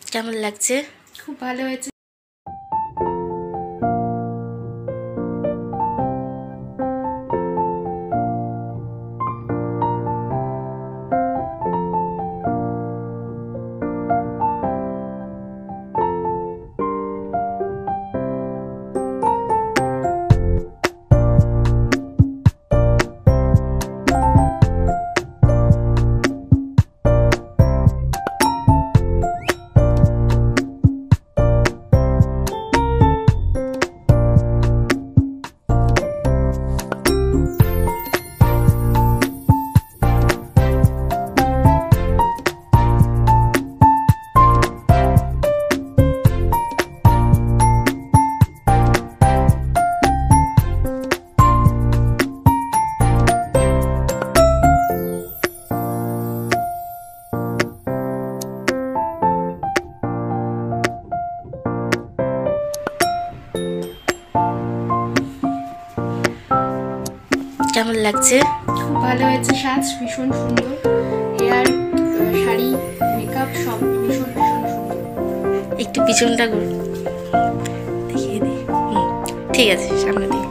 কেমন লাগছে? খুব ভালো হয়েছে। কেমন লাগছে? খুব ভালো হয়েছে, সাজ ভীষণ সুন্দর, হেয়ার, শাড়ি, মেকআপ সব ভীষণ ভীষণ সুন্দর। একটু পিছনটা দেখিয়ে দিই। ঠিক আছে, সামনে দিই।